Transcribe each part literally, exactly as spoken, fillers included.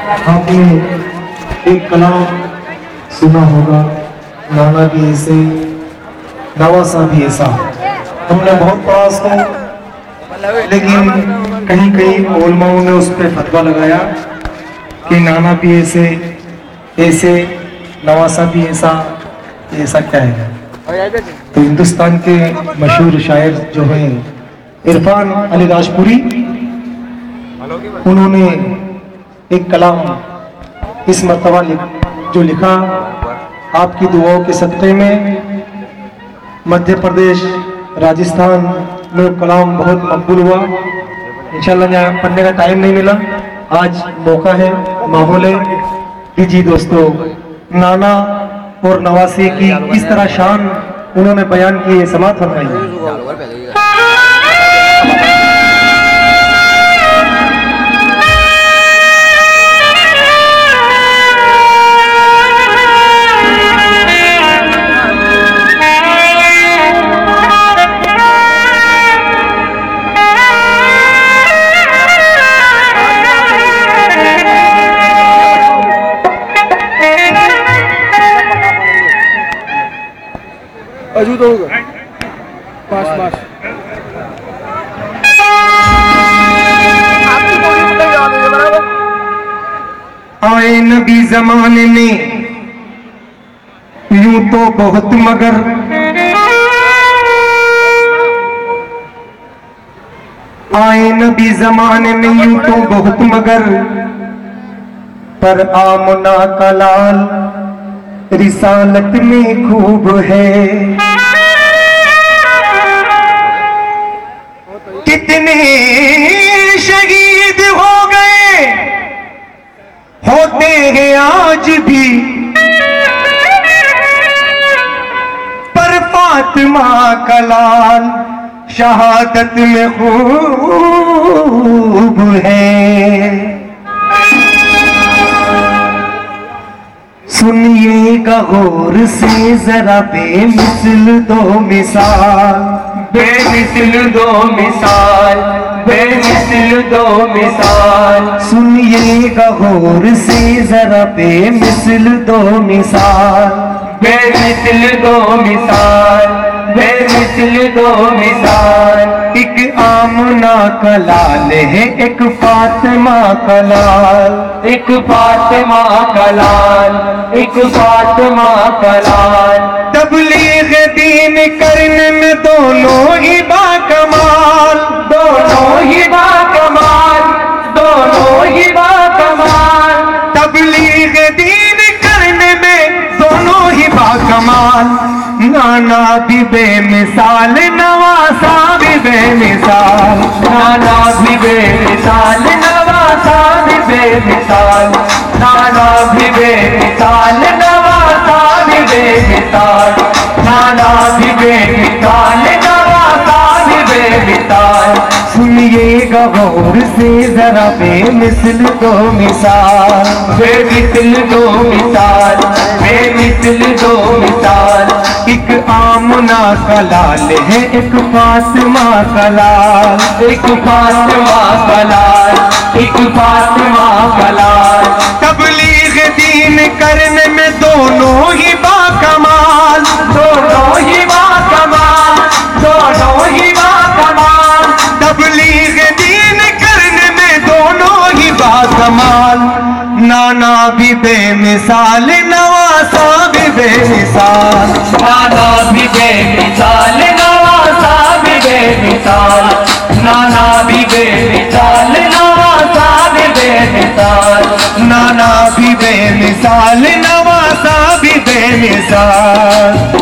आपने एक कलाम सुना होगा, नाना भी ऐसे नवासा भी ऐसा। हमने बहुत पढ़ा उसको, लेकिन कहीं कहीं उलमाओं ने उस पर फतवा लगाया कि नाना भी ऐसे ऐसे नवासा भी ऐसा, ऐसा क्या है। तो हिंदुस्तान के मशहूर शायर जो हैं इरफान अली राजपुरी, उन्होंने एक कलाम इस मर्तबा जो लिखा, आपकी दुआओं के सदक़े में मध्य प्रदेश राजस्थान में कलाम बहुत मकबूल हुआ। इंशाल्लाह यहाँ पढ़ने का टाइम नहीं मिला, आज मौका है, माहौल है। जी दोस्तों, नाना और नवासे की किस तरह शान उन्होंने बयान की है, समात फरमाइए। अजू तो होगा पास पास आए नबी जमाने में यूं तो बहुत, मगर आए नबी जमाने में यूं तो बहुत, मगर पर आमना का लाल रिसालत में खूब है। कितने शहीद हो गए होते हैं आज भी, पर फातिमा का लाल शहादत में खूब है। सुनिएगा गौर से जरा बेमिसल दो मिसाल, बेमिसल दो मिसाल, बेमिसल दो मिसाल। सुनिएगा गौर से जरा बेमिसल दो मिसाल, बेमिसल दो मिसाल, बेमिसल दो मिसाल। एक आमना का लाल है, एक फातिमा का लाल, एक फातिमा का लाल, एक फातिमा का लाल। तबलीग दीन करने में दोनों ही बाकमाल, दोनों ही बाकमाल, दोनों ही बाकमाल। तबलीग दीन करने में दोनों ही बाकमाल। नाना भी बेमिसाल, नवासा भी बेमिसाल, नाना भी बेमिसाल, नवासा भी बेमिसाल। नाना भी बेमिसाल, नवासा भी बेमिसाल। नाना भी बेमिसाल, नवासा भी बेमिसाल। सुनिएगा गौर से जरा बेमिसल दो मिसाल, बेमिसल दो मिसाल, बेमिसल दो मिसाल। एक आमना का लाल है, एक फातिमा का लाल, एक फातिमा का लाल, एक फातिमा का लाल। तबलीग दीन करने में दोनों ही बाकमाल, दोनों ही बाकमाल, दोनों ही बाकमाल। तबलीग दीन करने में दोनों ही बाकमाल। नाना भी बेमिसाल, नवासा भी बेमिसाल, नाना भी बेमिसाल, नवासा भी बेमिसाल। नाना भी बेमिसाल, नवासा भी बेमिसाल। नाना भी बेमिसाल, नवासा भी बेमिसाल।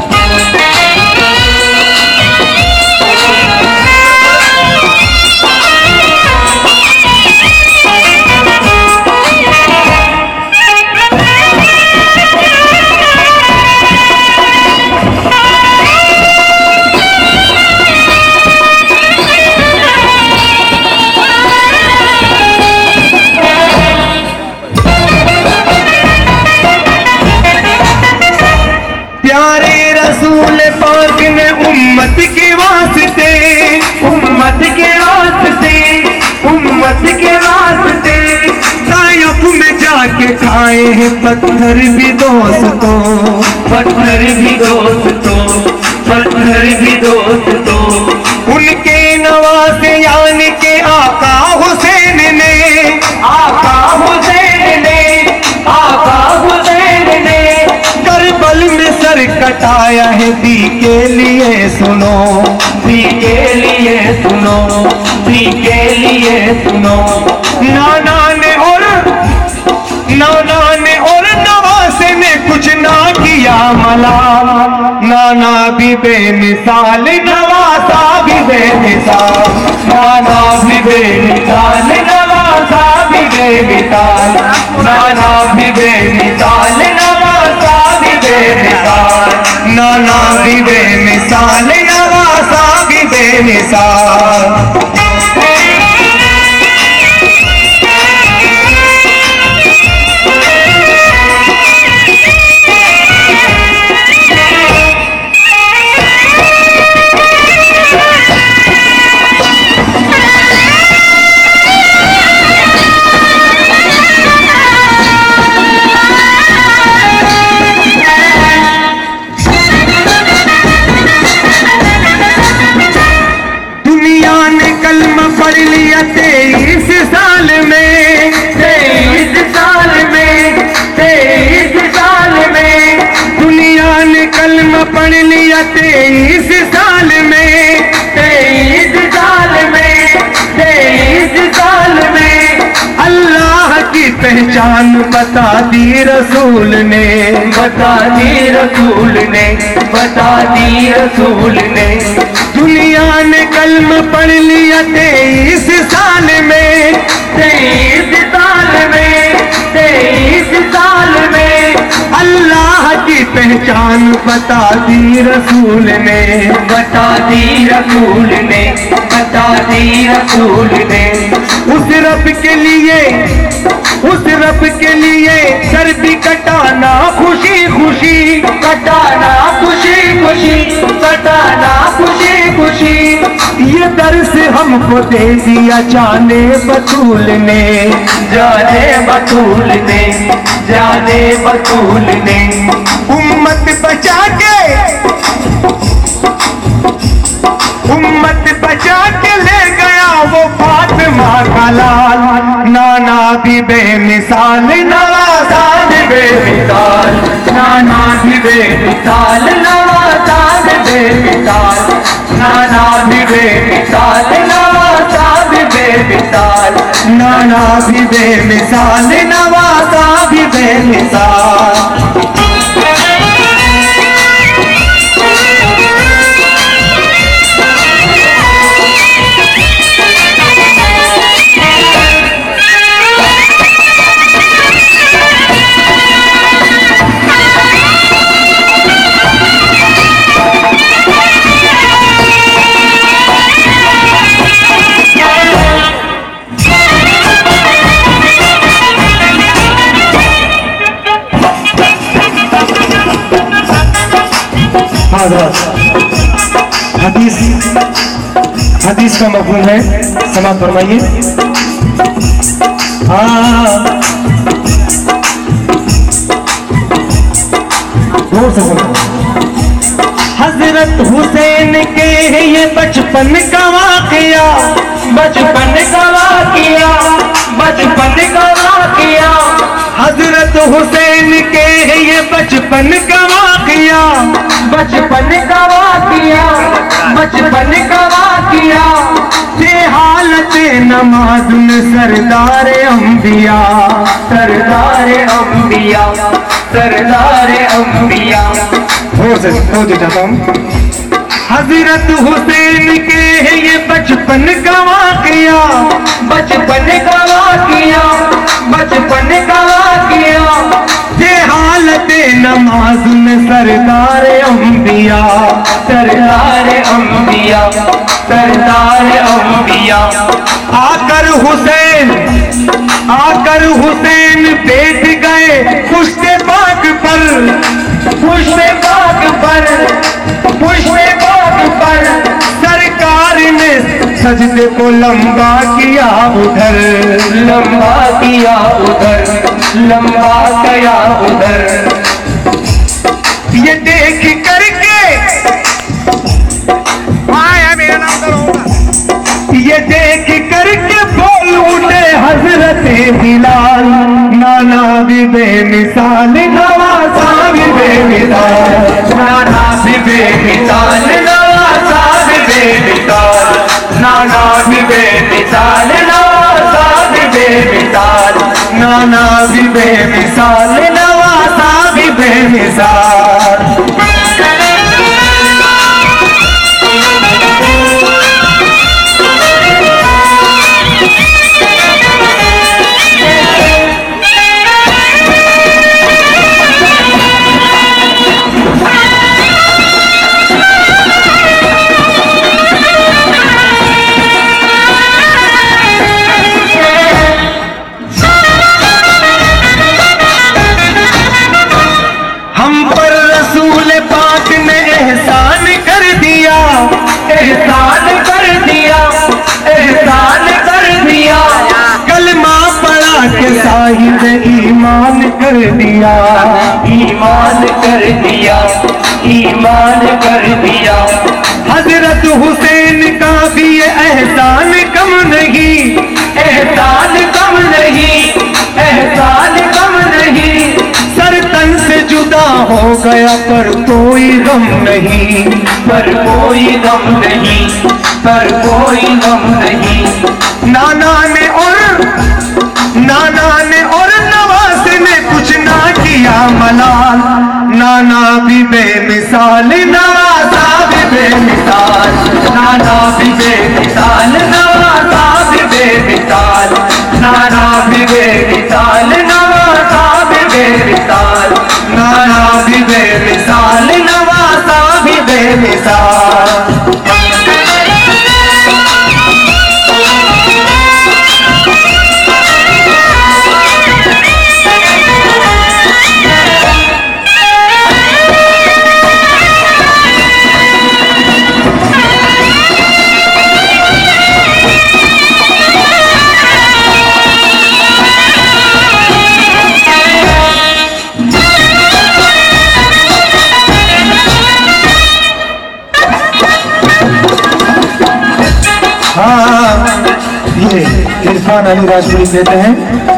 पत्थर भी दोस्तों, पत्थर भी दोस्तों, पत्थर भी दोस्तों, उनके नवासे यानी के आका हुसैन ने, आका हुसैन ने, आका हुसैन ने करबल में सर कटाया है दी के लिए सुनो, दी के लिए सुनो, दी के लिए सुनो। नाना ने और नाना ने और नवासे ने कुछ ना किया मलाल, नाना भी बेमिसाल नवासा भी बेमिसाल, नाना भी बेमिसाल, नवासा भी बेमिसाल, नाना भी बेमिसाल, नवासा भी बेमिसाल, नाना भी बेमिसाल नवासा भी बेमिसाल। पढ़ लिया तेईस साल में, तेईस साल में, तेईस साल में दुनिया ने कलमा पढ़ लिया तेईस साल में, तेईस साल में, तेईस साल में अल्लाह की पहचान बता दी रसूल ने, बता दी रसूल ने, बता दी रसूल ने। दुनिया ने कलमा पढ़ लिया तेईस साल में, तेईस साल में, तेईस साल में अल्लाह की पहचान बता दी रसूल ने, बता दी रसूल ने, बता दी रसूल ने। उस रब के लिए, उस रब के लिए सर भी कटाना खुशी खुशी, कटाना खुशी खुशी, कटाना खुशी खुशी। ये दर्स हमको दे दिया जाने बतूल ने, जाने बतूल ने, जाने बतूल ने। उम्मत बचा के, उम्मत बचा के ले गया वो फातिमा का लाल, नाना भी बेमिसाल नवासा भी बेमिसाल, नाना भी बेमिसाल, नवासा भी बेमिसाल, नाना भी बेमिसाल, नवासा भी बेमिसाल, नाना भी बेमिसाल नवासा भी बेमिसाल। हदीस, हदीस का मफ़हूम है, समाप्त फरमाइए। हाँ जोर से सुनो। हजरत हुसैन के ये बचपन का वाक़या, बचपन का वाक़या, बचपन का वाक़या। हजरत हुसैन के ये बचपन का वाक़या, बचपन का वाक़या, बचपन का वाक़या। ये हालत नमाज में सरदार अंबिया, सरदार अंबिया, सरदार अंबिया। जोर से बोल चाहता हूँ। हजरत हुसैन के ये बचपन का वाक़या, बचपन का वाक़या, बचपन का वाक़या। ये हालत नमाज में सरदार अंबिया, सरदार अंबिया, सरदार अंबिया। आकर हुसैन, आकर हुसैन बैठ गए पुश्ते पाक पर, पुश्ते पाक पर, पुश्ते पाक पर। सरकार ने सजदे को लंबा किया उधर, लंबा किया उधर, लंबा गया उधर। ये देख करके आया मेरा नाम करो। ये देख करके बोल उठे हजरत बिलाल, नाना भी बेमिसाल नवासा भी बेमिसाल, नाना भी बेमिसाल नवासा भी बेमिसाल, नाना भी बेमिसाल नवासा भी बेमिसाल, नाना भी बेमिसाल नवासा भी बेमिसाल। एहसान कर दिया, एहसान कर दिया, कलमा पढ़ा के साहिब ईमान कर दिया, ईमान कर दिया, ईमान कर दिया। हजरत हुसैन का भी ये एहसान कम नहीं, एहसान कम नहीं, एहसान कम नहीं। सर तन से जुदा हो गया पर कोई गम नहीं, पर कोई गम नहीं, पर कोई गम नहीं। नाना ने और नाना ने और नवाज ने कुछ ना किया मलाल, नाना भी बेमिसाल नवाजा भी बेमिसाल, नाना भी बेमिसाल नवाजा भी बेमिसाल, नाना भी बेमिसाल नवाजा भी बेमिसाल, नाना भी बेमिसाल नवाजा भी बेमिसाल। हाँ, ये इरफान अली राजपुरी कहते हैं,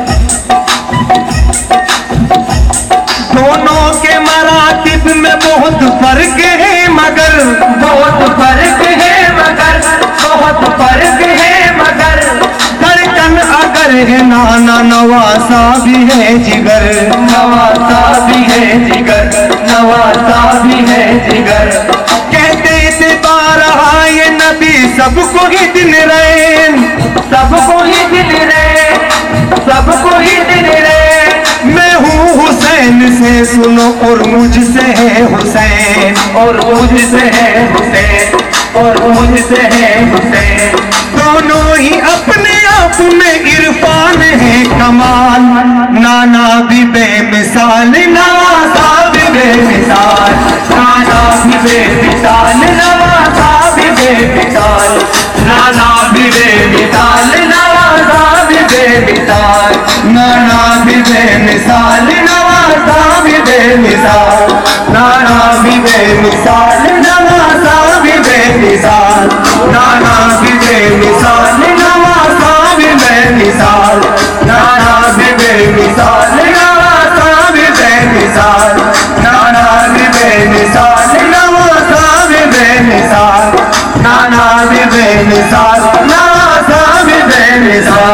दोनों के मरातिब में बहुत फर्क है मगर, बहुत फर्क है मगर, बहुत फर्क है मगर। धड़कन अगर है नाना नवासा भी है जिगर, नवासा भी है जिगर, नवासा भी है जिगर। कहते थे बारहा ये नबी सबको ही दिन रैन, सबको ही दिन रे, सबको ही दिन रे। मैं हूँ हुसैन से सुनो और मुझसे है हुसैन, और मुझसे है हुसैन, और मुझसे है हुसैन। दोनों ही अपने आप में इरफान है कमाल, नाना भी बेमिसाल नवासा भी बेमिसाल, नाना भी बेमिसाल नवासा भी बेमिसाल, नाना भी बेमिसाल नवासा भी बेमिसाल, नाना भी बेमिसाल नवासा भी बेमिसाल, नाना भी बेमिसाल नवासा भी बेमिसाल, नाना भी बेमिसाल नवासा भी बेमिसाल, नाना भी बेमिसाल नवासा भी बेमिसाल, नाना भी बेमिसाल नवासा भी बेमिसाल, नाना भी बेमिसाल नवासा भी बेमिसाल।